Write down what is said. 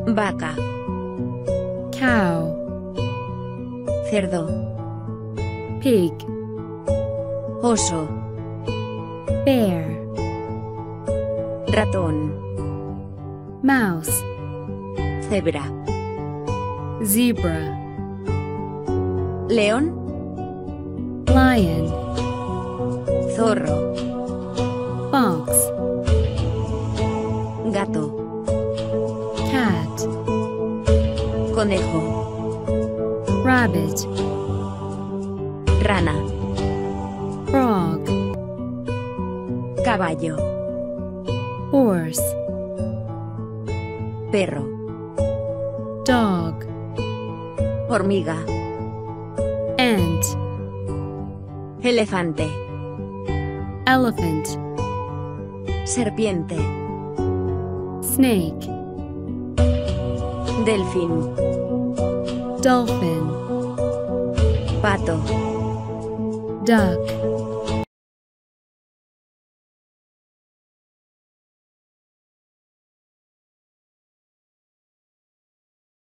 vaca, cow, cerdo, pig, oso, bear, ratón, mouse, cebra, zebra, león, lion, zorro, fox, gato, cat, conejo, rabbit, rana, frog, caballo, horse, perro, dog, hormiga, ant, elefante, elephant, serpiente, snake, delfín, dolphin, pato, duck,